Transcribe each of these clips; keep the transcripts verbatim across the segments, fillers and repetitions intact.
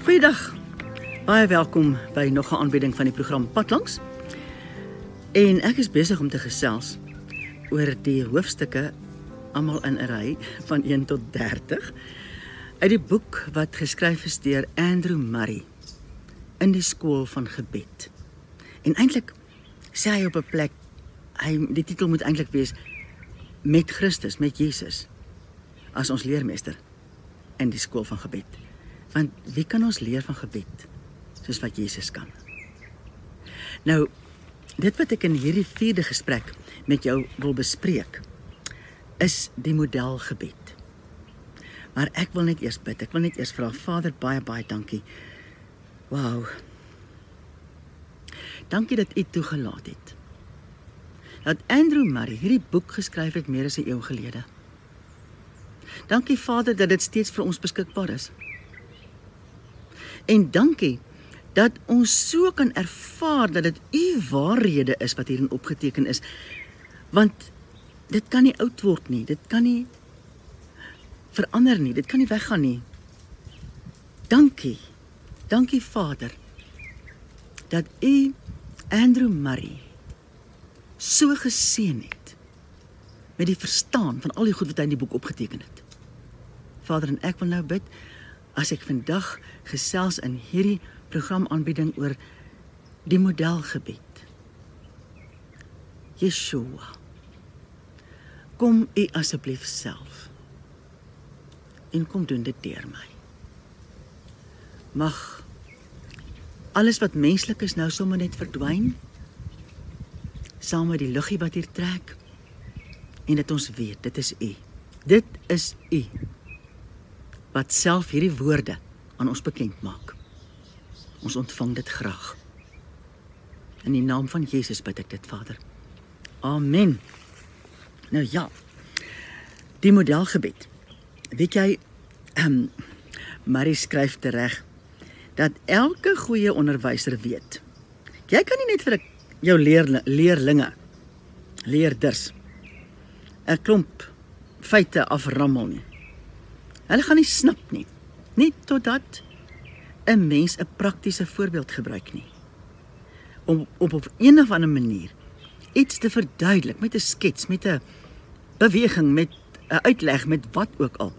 Goeiedag, baie welkom by nog 'n aanbieding van die program Padlangs. En ek is besig om te gesels oor die hoofstukke almal in 'n ry van een tot dertig uit die boek wat geskryf is deur Andrew Murray in die skool van gebed. En eintlik sê hy op 'n plek, hy, die titel moet eintlik wees Met Christus, met Jesus as ons leermeester in die skool van gebed. Want wie kan ons leer van gebed soos wat Jesus kan? Nou, dit wat ek in hierdie vierde gesprek met jou wil bespreek, is die modelgebed. Maar ek wil net eers bid, ek wil net eers vra, Vader, baie, baie dankie. Wauw. Dankie dat U toegelaat het dat Andrew Murray hierdie boek geskryf het meer as 'n eeu gelede. Dankie, Vader, dat dit steeds vir ons beskikbaar is. En dankie dat ons so kan ervaar dat dit U waarhede is wat hierin opgeteken is. Want dit kan nie oud word nie, dit kan nie verander nie, dit kan nie weggaan nie. Dankie, dankie Vader, dat U Andrew Murray so geseën het met die verstaan van al die goed wat hy in die boek opgeteken het. Vader, en ek wil nou bid, as ek vandag gesels in hierdie programaanbieding oor die modelgebed. Yeshua, kom U asseblief self en kom doen dit deur my. Mag alles wat menslik is nou sommer net verdwyn, saam met die luggie wat hier trek, en dat ons weet, dit is U. Dit is U wat self hierdie woorde aan ons bekend maak. Ons ontvang dit graag. In die naam van Jesus bid ek dit, Vader. Amen. Nou ja, die modelgebed. Weet jy, um, Murray skryf tereg, dat elke goeie onderwyser weet, jy kan nie net vir jou leerlinge, leerlinge leerders, 'n klomp feite aframmel nie. Hulle gaan nie snap nie, nie totdat 'n mens 'n praktiese voorbeeld gebruik nie. Om op, op een of ander manier iets te verduidelik, met 'n skets, met 'n beweging, met 'n uitleg, met wat ook al.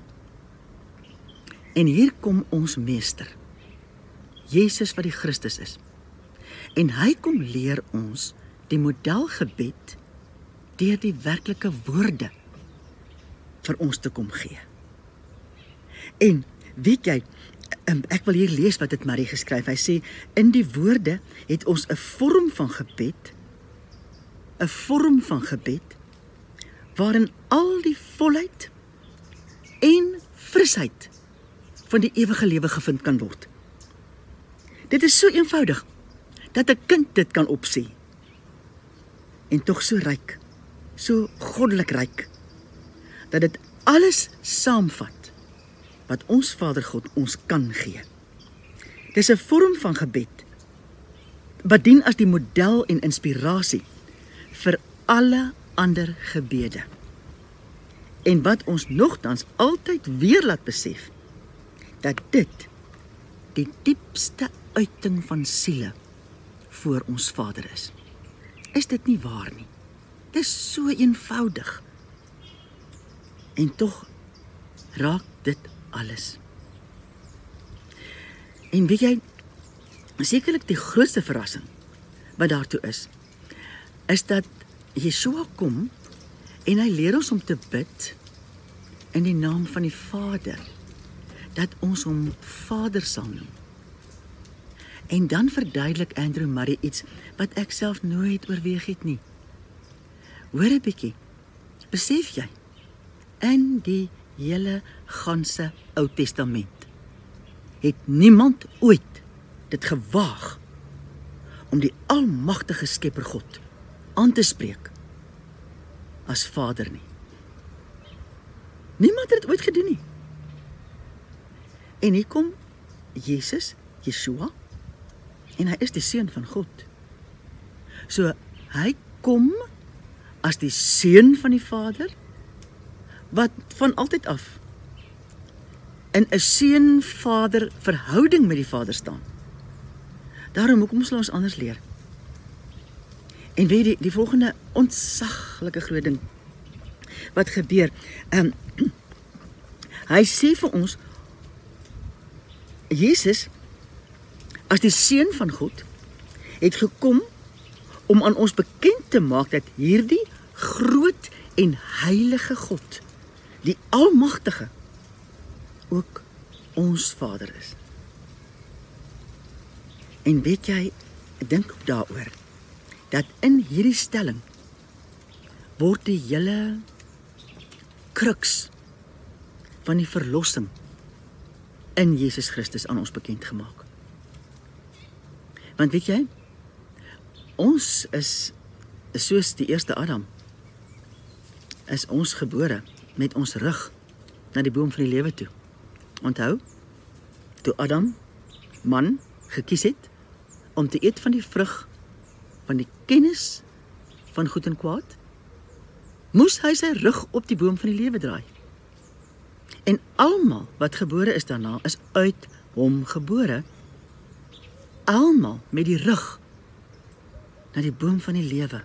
En hier kom ons meester, Jesus wat die Christus is. En hy kom leer ons die modelgebed deur die werklike woorde vir ons te kom gee. En weet jy, ek wil hier lees wat dit Murray geskryf. Hy sê, in die woorde het ons 'n vorm van gebed, 'n vorm van gebed, waarin al die volheid en frisheid van die ewige lewe gevind kan word. Dit is so eenvoudig, dat 'n kind dit kan opsê. En tog so ryk, so goddelik ryk, dat dit alles saamvat wat ons Vader God ons kan gee. Dis 'n vorm van gebed wat dien as die model en inspirasie vir alle ander gebede. En wat ons nogtans altyd weer laat besef, dat dit die diepste uiting van siele voor ons Vader is. Is dit nie waar nie? Dit is so eenvoudig. En tog raak dit alles. En weet jy, sekerlik die grootste verrassing wat daartoe is, is dat Yeshua kom en hy leer ons om te bid in die naam van die Vader, dat ons hom Vader sal noem. En dan verduidelik Andrew Murray iets wat ek self nooit oorweeg het nie. Hoor 'n bietjie, besef jy, in die hele ganse Ou Testament het niemand ooit dit gewaag om die almagtige Skepper God aan te spreek as Vader nie. Niemand het dit ooit gedoen nie. En hier kom Jesus, Yeshua, en hy is die Seun van God. So, hy kom as die Seun van die Vader, wat van altyd af in 'n seun-vader verhouding met die Vader staan. Daarom, hoekom sal ons anders leer? En weet jy, die, die volgende ontsaglike groot ding wat gebeur, um, hy sê vir ons, Jesus, as die Seun van God, het gekom om aan ons bekend te maak dat hierdie groot en heilige God, die Almagtige, ook ons Vader is. En weet jy, dink ook daaroor, dat in hierdie stelling word die hele kruks van die verlossing in Jesus Christus aan ons bekend gemaak. Want weet jy, ons is, soos die eerste Adam, is ons gebore met ons rug na die boom van die lewe toe. Onthou, toe Adam, man, gekies het om te eet van die vrug van die kennis van goed en kwaad, moes hy sy rug op die boom van die lewe draai. En almal wat gebore is daarna, is uit hom gebore, almal met die rug na die boom van die lewe,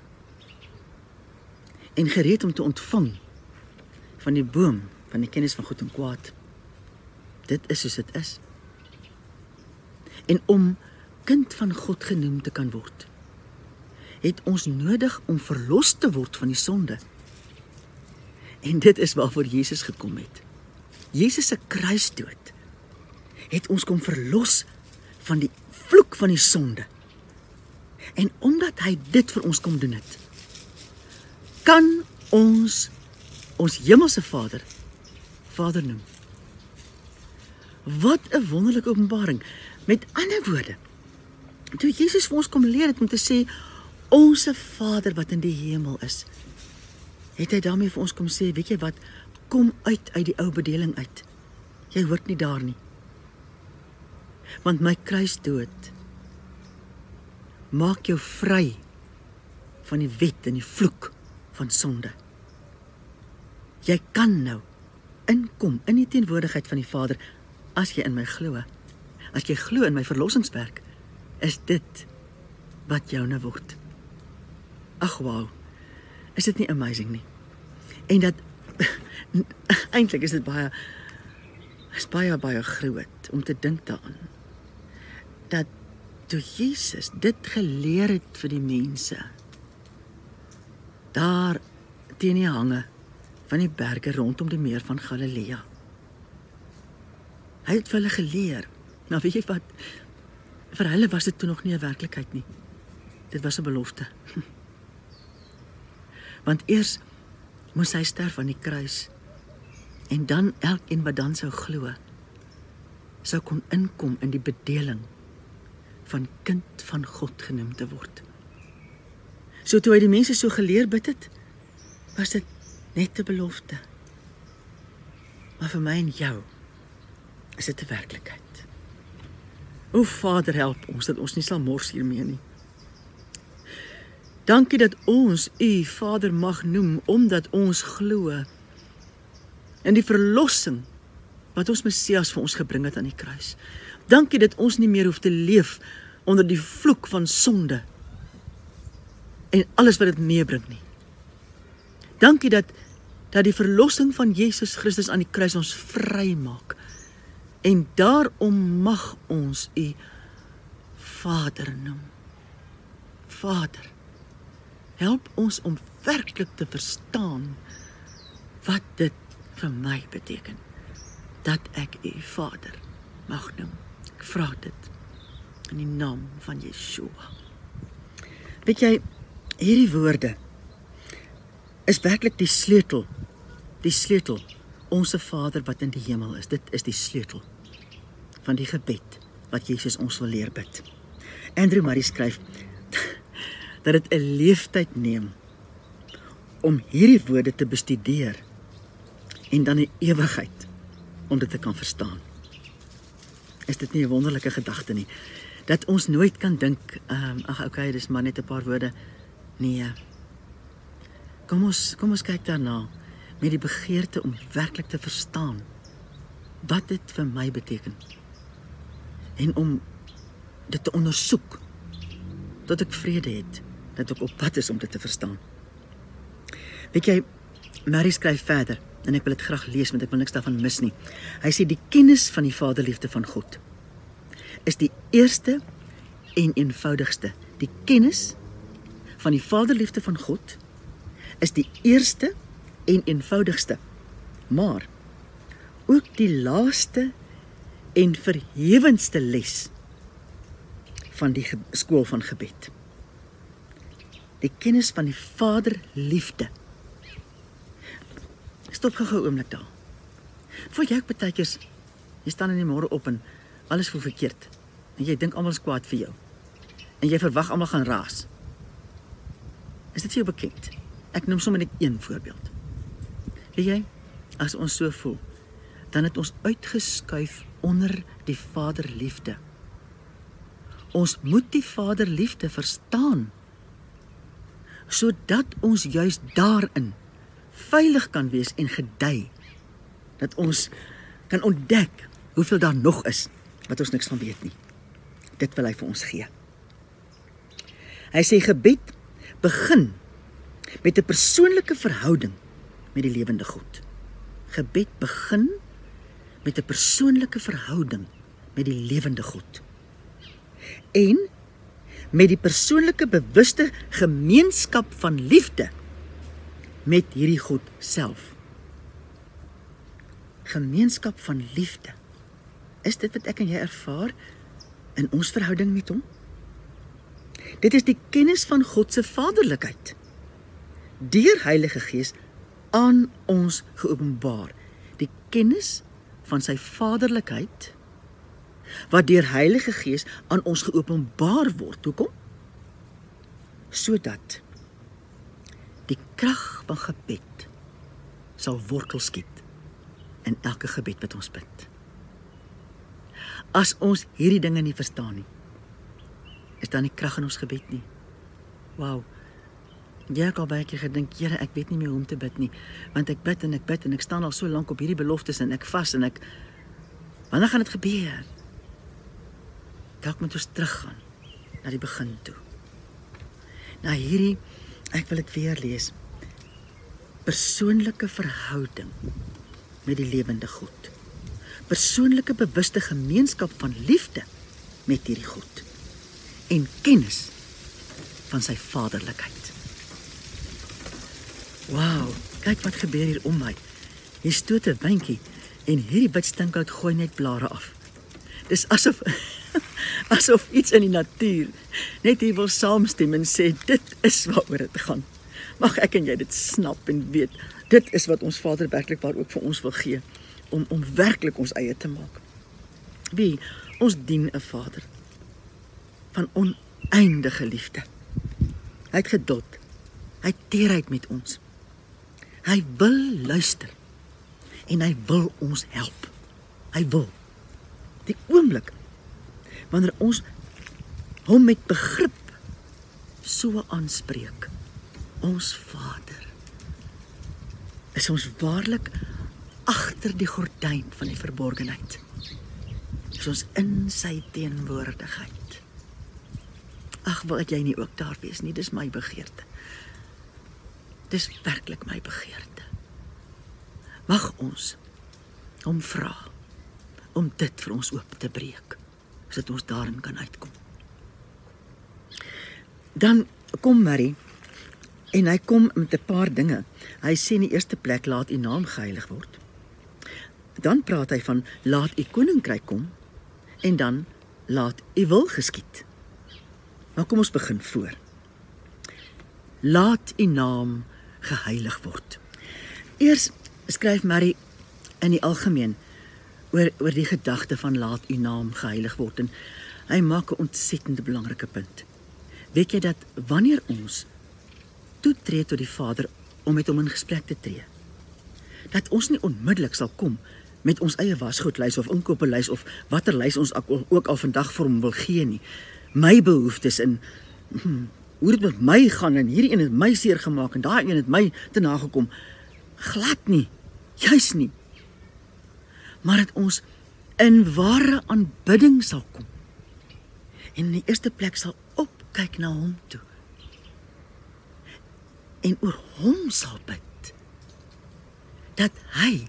en gereed om te ontvang van die boom van die kennis van goed en kwaad. Dit is soos dit is. En om kind van God genoem te kan word, het ons nodig om verlos te word van die sonde. En dit is waarvoor Jesus gekom het. Jesus se kruisdood het ons kom verlos van die vloek van die sonde. En omdat hy dit vir ons kom doen het, kan ons ons hemelse Vader, Vader noem. Wat 'n wonderlike openbaring. Met ander woorde, toe Jesus vir ons kom leer het om te sê, onse Vader wat in die hemel is, het hy daarmee vir ons kom sê, weet jy wat, kom uit uit die ou bedeling uit. Jy hoort nie daar nie. Want my kruisdood maak jou vry van die wet en die vloek van sonde. Jy kan nou inkom in die teenwoordigheid van die Vader, as jy in my glo. As jy glo in my verlossingswerk, is dit wat jou nou word. Ag wauw, is dit nie amazing nie? En dat, eintlik is dit baie, is baie, baie groot, om te dink daaraan, dat toe Jesus dit geleer het vir die mense, daar teen die hange van die berge rondom die meer van Galilea. Hy het vir hulle geleer, nou weet jy wat, vir hulle was dit toe nog nie 'n werklikheid nie. Dit was 'n belofte. Want eers moes hy sterf aan die kruis, en dan elkeen wat dan sou glo, sou kon inkom in die bedeling van kind van God genoem te word. So toe hy die mense so geleer bid het, was dit net 'n belofte. Maar vir my en jou is dit 'n werklikheid. O Vader, help ons dat ons nie sal mors hiermee nie. Dankie dat ons U Vader mag noem, omdat ons glo in die verlossing wat ons Messias vir ons gebring het aan die kruis. Dankie dat ons nie meer hoef te leef onder die vloek van sonde en alles wat dit meebring nie. Dankie dat, dat die verlossing van Jesus Christus aan die kruis ons vry maak. En daarom mag ons U Vader noem. Vader, help ons om werklik te verstaan wat dit vir my beteken, dat ek U Vader mag noem. Ek vra dit in die naam van Yeshua. Weet jy, hierdie woorde is werklik die sleutel, die sleutel, onse Vader wat in die hemel is. Dit is die sleutel van die gebed wat Jesus ons wil leer bid. Andrew Murray skryf dat dit 'n leeftyd neem om hierdie woorde te bestudeer en dan 'n ewigheid om dit te kan verstaan. Is dit nie 'n wonderlike gedagte nie? Dat ons nooit kan dink, um, ag okay, dis maar net 'n paar woorde. Nee. Kom ons, kom ons kyk daarna met die begeerte om werklik te verstaan wat dit vir my beteken. En om dit te ondersoek, tot ek vrede het, dat ek op pad is om dit te verstaan. Weet jy, Mary skryf verder, en ek wil dit graag lees, want ek wil niks daarvan mis nie. Hy sê, die kennis van die vaderliefde van God is die eerste en eenvoudigste. Die kennis van die vaderliefde van God is die eerste en eenvoudigste, maar ook die laaste en verhewendste les van die skool van gebed. Die kennis van die vaderliefde. Stop gou-gou oomblik daar. Voel jy ook baie keer, jy staan in die môre op en alles voel verkeerd. En jy dink almal is kwaad vir jou. En jy verwag almal gaan raas. Is dit vir jou bekend? Ek noem sommer net een voorbeeld. Weet jy, as ons so voel, dan het ons uitgeskuif onder die vaderliefde. Ons moet die vaderliefde verstaan, sodat ons juist daarin veilig kan wees en gedei, dat ons kan ontdek hoeveel daar nog is, wat ons niks van weet nie. Dit wil hy vir ons gee. Hy sê gebed begin met 'n persoonlike verhouding met die lewende God. Gebed begin met 'n persoonlike verhouding met die lewende God. En met die persoonlike bewuste gemeenskap van liefde met hierdie God self. Gemeenskap van liefde. Is dit wat ek en jy ervaar in ons verhouding met hom? Dit is die kennis van God se vaderlikheid, deur Heilige Gees aan ons geopenbaar. Die kennis van sy vaderlikheid, wat deur Heilige Gees aan ons geopenbaar word. Hoekom? Sodat die krag van gebed sal wortel skiet in elke gebed wat ons bid. As ons hierdie dinge nie verstaan nie, is daar nie krag in ons gebed nie. Wauw. Jy het al baie keer gedink, Here, ek weet nie meer hoe om te bid nie, want ek bid en ek bid en ek staan al so lank op hierdie beloftes en ek vas en ek, wanneer gaan dit gebeur? Dalk moet ons teruggaan na die begin toe. Na hierdie, ek wil dit weer lees, persoonlike verhouding met die lewende God. Persoonlike bewuste gemeenskap van liefde met hierdie God. En kennis van sy vaderlikheid. Wauw, kyk wat gebeur hier om my. Jy stoot 'n wyntjie en hierdie wit stinkhout gooi net blare af. Dis asof asof iets in die natuur net hier wil saamstem en sê, dit is waaroor dit gaan. Mag ek en jy dit snap en weet, dit is wat ons Vader werklik waar ook vir ons wil gee, om, om werklik ons eie te maak. Wie, ons dien 'n Vader van oneindige liefde. Hy het geduld, hy het teerheid met ons. Hy wil luister en hy wil ons help. Hy wil. Die oomblik wanneer ons hom met begrip so aanspreek, ons Vader, is ons waarlik agter die gordyn van die verborgenheid. Is ons in sy teenwoordigheid. Ag, wil ek jy nie ook daar wees nie, dis my begeerte. Dis werklik my begeerte. Mag ons hom vra om dit vir ons oop te breek, sodat ons daarin kan uitkom. Dan kom Mary, en hy kom met 'n paar dinge. Hy sê in die eerste plek, laat u naam geheilig word. Dan praat hy van, laat u koninkryk kom, en dan, laat u wil geskied. Maar kom ons begin voor. Laat u naam geheilig word. Eers skryf Mary in die algemeen oor, oor die gedagte van laat u naam geheilig word, en hy maak 'n ontsettende belangrike punt. Weet jy dat wanneer ons toetree tot die Vader om met hom in gesprek te tree, dat ons nie onmiddellik sal kom met ons eie wasgoedlys of inkooplys of watter lys ons ook al vandag vir hom wil gee nie. My behoeftes en hmm, hoe dit met my gaan en hierdie een het my seer gemaak en daai een het my te nagekom. Glad nie, juis nie. maar dat ons in ware aanbidding sal kom. En in die eerste plek sal opkyk na hom toe. En oor hom sal bid, dat hy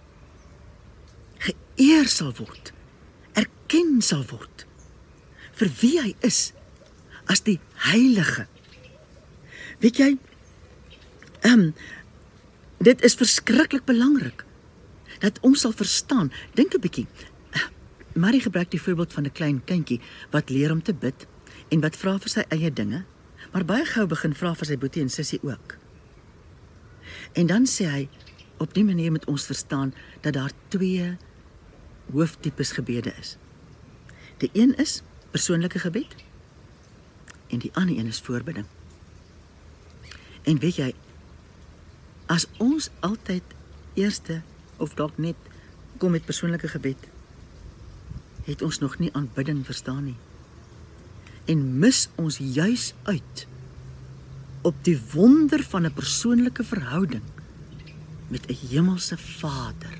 geëer sal word, erken sal word, vir wie hy is, as die heilige. Weet jy, um, dit is verskriklik belangrik, dat ons sal verstaan. Dink 'n bietjie, Marie gebruik die voorbeeld van 'n klein kindjie, wat leer om te bid, en wat vra vir sy eie dinge, maar baie gou begin vra vir sy boetie en sussie ook. En dan sê hy, op die manier moet ons verstaan, dat daar twee hoofdtipes gebede is. Die een is persoonlike gebed, en die ander een is voorbidding. En weet jy, as ons altyd eerste, of dalk net, kom met persoonlike gebed, het ons nog nie aanbidding verstaan nie. En mis ons juis uit op die wonder van 'n persoonlike verhouding met 'n hemelse Vader.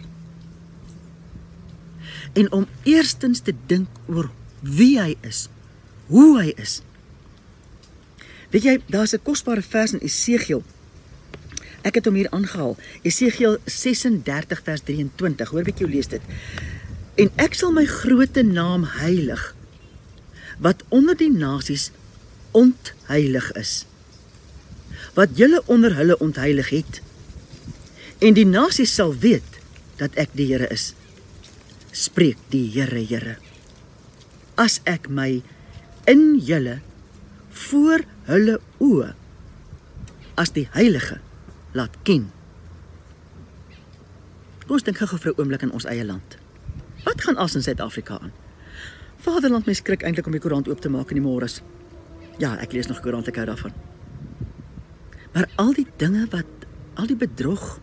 En om eerstens te dink oor wie hy is, hoe hy is. Weet jy, daar's 'n kosbare vers in Esegiel. Ek het hom hier aangehaal. Esegiel ses en dertig vers drie en twintig. Hoor bietjie hoe lees dit. En ek sal my groote naam heilig, wat onder die nasies ontheilig is, wat julle onder hulle ontheilig het. En die nasies sal weet dat ek die Here is, spreek die Here, Here. As ek my in julle voor hulle oë as die heilige laat ken. Kom ons dink gou vir 'n oomblik in ons eie land. Wat gaan as in Suid-Afrika aan? Vaderland, my skrik eintlik om die koerant oop te maak in die môres. Ja, ek lees nog koerant, ek hou daarvan. Maar al die dinge wat, al die bedrog,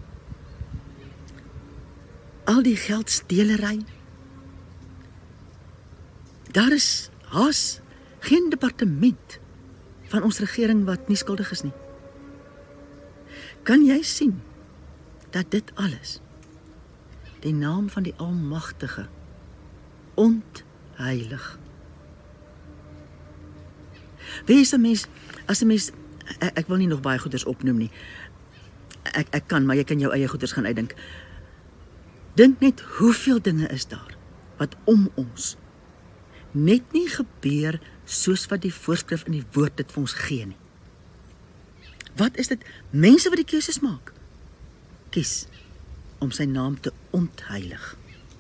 al die geldstelery, daar is haas geen departement van ons regering wat nie skuldig is nie. Kan jy sien dat dit alles die naam van die Almagtige ontheilig? Wees 'n mens, as 'n mens, ek, ek wil nie nog baie goeders opnoem nie. Ek, ek kan, maar jy kan jou eie goeders gaan uitdink. Dink net hoeveel dinge is daar wat om ons net nie gebeur soos wat die voorskrif in die woord dit vir ons gee nie. Wat is dit? Mense wat die keuses maak. Kies om sy naam te ontheilig.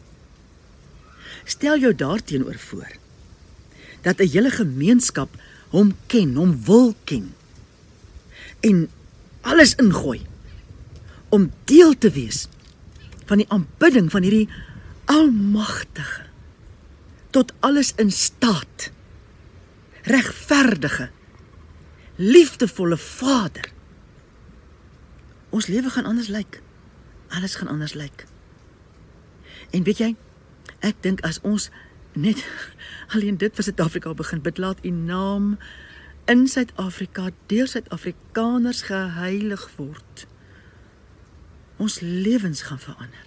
Stel jou daarteenoor voor, dat 'n hele gemeenskap hom ken, hom wil ken, en alles ingooi, om deel te wees van die aanbidding van hierdie Almagtige, tot alles in staat, regverdige, liefdevolle Vader. Ons lewe gaan anders lyk. Alles gaan anders lyk. En weet jy, ek dink as ons net alleen dit vir Suid-Afrika begin bid, laat U naam in Suid-Afrika deur Suid-Afrikaners geheilig word. Ons lewens gaan verander.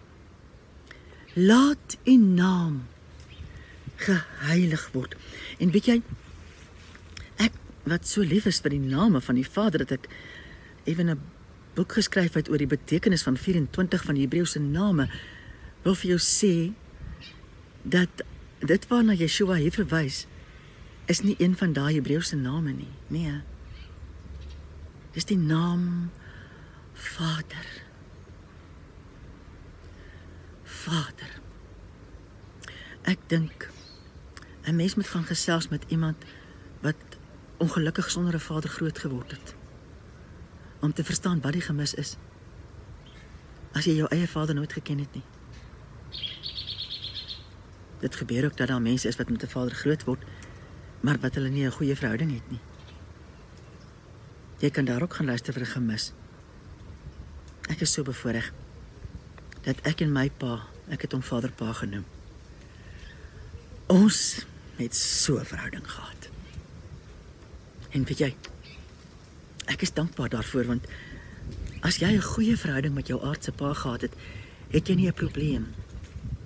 Laat U naam geheilig word. En weet jy, ek wat so lief is vir die name van die Vader, dat ek even 'n boek geskryf het oor die betekenis van vyf-en-twintig van die Hebreëse name, wil vir jou sê, dat dit waarna Yeshua hier verwys, is nie een van daai Hebreëse name nie, nee. Dis die naam Vader. Vader. Ek dink, 'n mens moet gaan gesels met iemand wat ongelukkig sonder 'n vader groot geword het, om te verstaan wat die gemis is, as jy jou eie vader nooit geken het nie. Dit gebeur ook dat daar mense is wat met 'n vader groot word, maar wat hulle nie 'n goeie verhouding het nie. Jy kan daar ook gaan luister vir 'n gemis. Ek is so bevoorreg, dat ek en my pa, ek het hom vaderpa genoem, ons het so 'n verhouding gehad. En weet jy, ek is dankbaar daarvoor, want as jy 'n goeie verhouding met jou aardse pa gehad het, het jy nie 'n probleem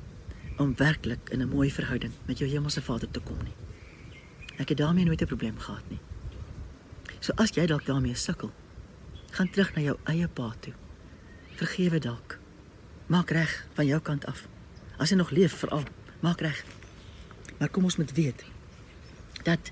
om werklik in 'n mooi verhouding met jou hemelse Vader te kom nie. Ek het daarmee nooit 'n probleem gehad nie. So as jy dalk daarmee sukkel, gaan terug na jou eie pa toe. Vergewe dalk. Maak reg van jou kant af. As jy nog leef, veral, maak reg. Maar kom ons moet weet, dat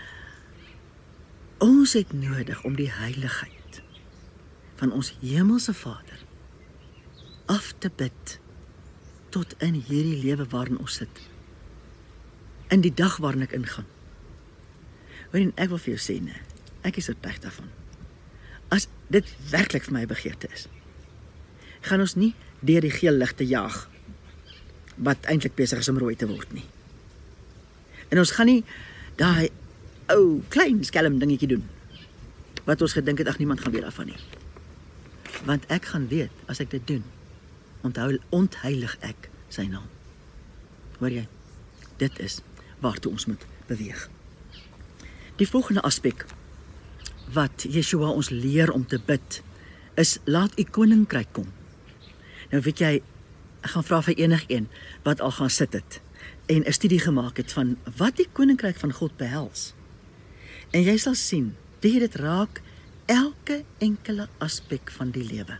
ons het nodig om die heiligheid van ons hemelse Vader af te bid tot in hierdie lewe waarin ons sit. In die dag waarin ek ingaan. Waarin ek wil vir jou sê, nee, ek is oortuig daarvan. As dit werklik vir my begeerte is, gaan ons nie deur die geel ligte jaag, wat eintlik besig is om rooi te word nie. En ons gaan nie daai ou klein skelm dingetjie doen, wat ons gedink het, ag niemand gaan weet daarvan nie. Want ek gaan weet, as ek dit doen, onthou, ontheilig ek sy naam. Hoor jy? Dit is waartoe ons moet beweeg. Die volgende aspek wat Yeshua ons leer om te bid, is laat u koninkryk kom. Nou weet jy, ek gaan vra vir enigeen wat al gaan sit het en 'n studie gemaak het van wat die koninkryk van God behels. En jy sal sien, dit dit raak elke enkele aspek van die lewe.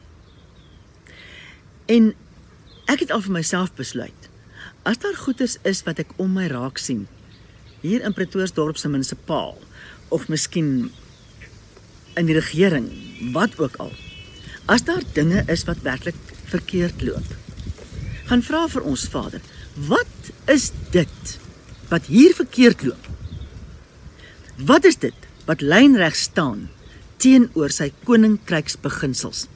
En ek het al vir myself besluit, as daar goeders is wat ek om my raak sien, hier in Pretoriasdorp se munisipaal, of miskien in die regering, wat ook al, as daar dinge is wat werklik verkeerd loop, gaan vra vir ons Vader, wat is dit wat hier verkeerd loop? Wat is dit wat lynreg staan teenoor sy koninkryksbeginsels?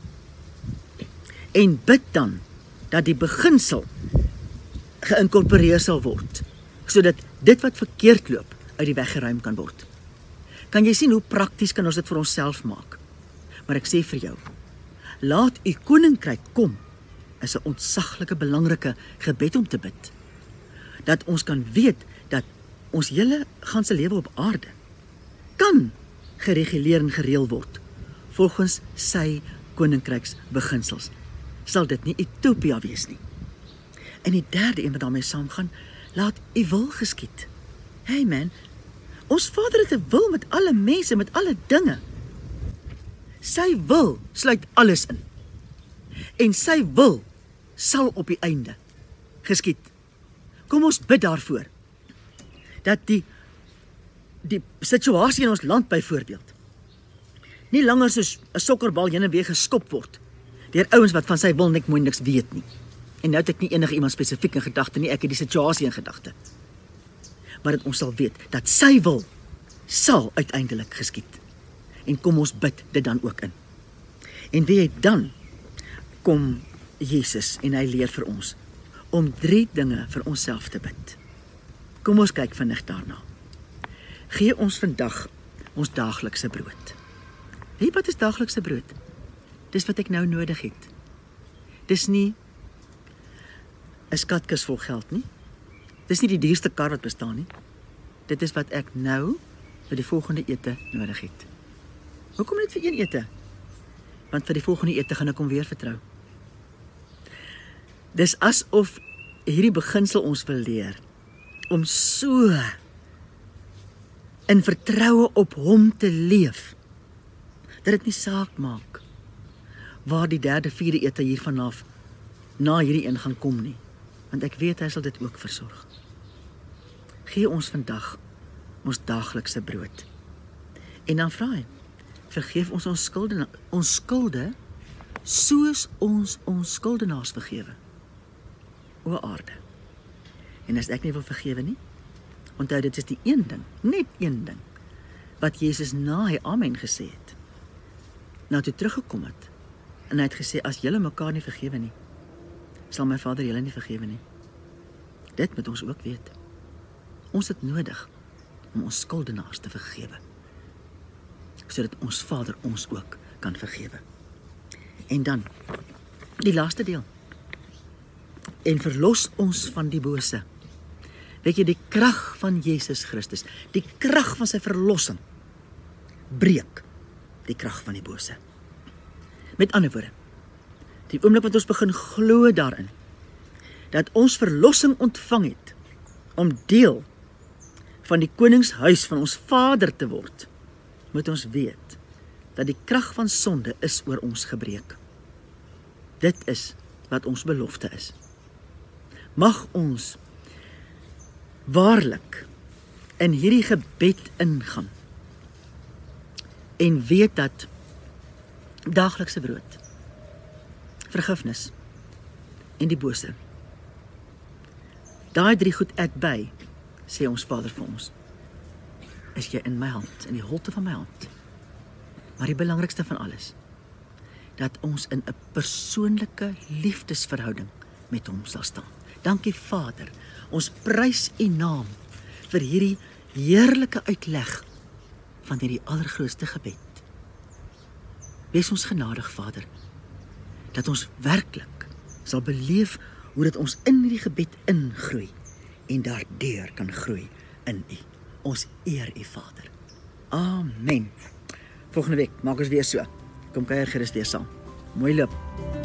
En bid dan dat die beginsel geïnkorporeer sal word, sodat dit wat verkeerd loop uit die weg geruim kan word. Kan jy sien hoe prakties kan ons dit vir onsself maak? Maar ek sê vir jou, laat u koninkryk kom, is 'n ontsaglike belangrike gebed om te bid. Dat ons kan weet dat ons hele ganse lewe op aarde kan gereguleer en gereël word volgens sy koninkryksbeginsels. Sal dit nie utopia wees nie. En die derde een wat daarmee saamgaan, laat u wil geskied. Hey man, ons Vader het 'n wil met alle mense, met alle dinge. Sy wil sluit alles in. En sy wil sal op die einde geskied. Kom ons bid daarvoor, dat die, die situasie in ons land byvoorbeeld, nie langer soos 'n sokkerbal heen en weer geskop word, deur ouens wat van sy wil net mooi niks weet nie. En nou het ek nie enige iemand spesifiek in gedagte nie, ek het die situasie in gedagte. Maar dat ons sal weet, dat sy wil sal uiteindelik geskied. En kom ons bid dit dan ook in. En weet jy, dan kom Jesus en hy leer vir ons om drie dinge vir onsself te bid. Kom ons kyk vinnig daarna. Gee ons vandag ons daaglikse brood. Weet jy wat is daaglikse brood? Dis wat ek nou nodig het. Dis nie 'n skatkis vol geld nie. Dis nie die duurste kar wat bestaan nie. Dit is wat ek nou vir die volgende ete nodig het. Hoekom net vir een ete? Want vir die volgende ete gaan ek hom weer vertrou. Dis asof hierdie beginsel ons wil leer om so in vertroue op hom te leef, dat dit nie saak maak waar die derde, vierde ete hier vanaf na hierdie een gaan kom nie, want ek weet hy sal dit ook versorg. Gee ons vandag ons daaglikse brood. En dan vra hy, vergeef ons ons skulde, ons skulde soos ons ons skuldenaars vergewe. O aarde. En as ek nie wil vergewe nie, onthou dit is die een ding, net een ding, wat Jesus na hy amen gesê het, nou toe teruggekom het, en hy het gesê, as julle mekaar nie vergewe nie, sal my Vader julle nie vergewe nie. Dit moet ons ook weet. Ons het nodig om ons skuldenaars te vergewe, sodat ons Vader ons ook kan vergewe. En dan, die laaste deel, en verlos ons van die bose. Weet jy, die krag van Jesus Christus, die krag van sy verlossing, breek die krag van die bose. Met ander woorde, die oomblik wat ons begin glo daarin, dat ons verlossing ontvang het, om deel van die koningshuis van ons Vader te word, moet ons weet, dat die krag van sonde is oor ons gebreek. Dit is wat ons belofte is. Mag ons waarlik in hierdie gebed ingaan, en weet dat daaglikse brood, vergifnis en die bose, daai drie goed eet by, sê ons Vader vir ons, is jy in my hand, in die holte van my hand. Maar die belangrikste van alles, dat ons in 'n persoonlike liefdesverhouding met hom sal staan. Dankie Vader, ons prys u naam vir hierdie heerlike uitleg van hierdie allergrootste gebed. Wees ons genadig, Vader, dat ons werklik sal beleef hoe dit ons in hierdie gebed ingroei en daardeur kan groei in u. Ons eer u, Vader. Amen. Volgende week maak ons weer so. Kom kuier gerus weer saam. Mooi loop.